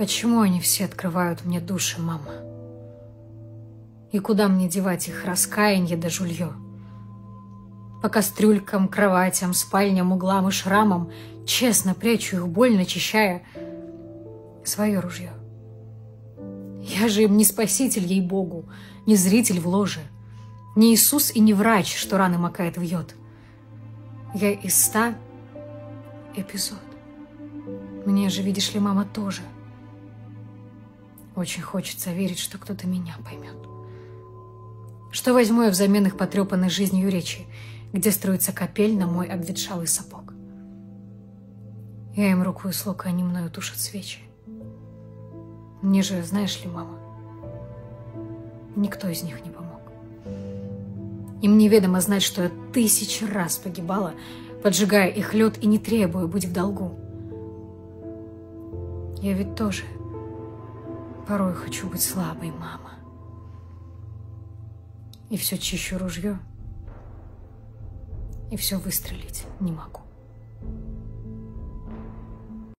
Почему они все открывают мне души, мама? И куда мне девать их раскаянье да жулье? По кастрюлькам, кроватям, спальням, углам и шрамам честно прячу их, боль начищая свое ружье. Я же им не спаситель, ей-богу, не зритель в ложе, не Иисус и не врач, что раны макает в йод. Я из 100 эпизод. Мне же, видишь ли, мама, тоже. Очень хочется верить, что кто-то меня поймет. Что возьму я взамен их потрепанной жизнью речи, где строится капель на мой обветшалый сапог? Я им руку и слог, а они мною тушат свечи. Мне же, знаешь ли, мама, никто из них не помог. Им неведомо знать, что я 1000 раз погибала, поджигая их лед и не требуя быть в долгу. Я ведь тоже порой хочу быть слабой, мама. И все чищу ружье, и все выстрелить не могу.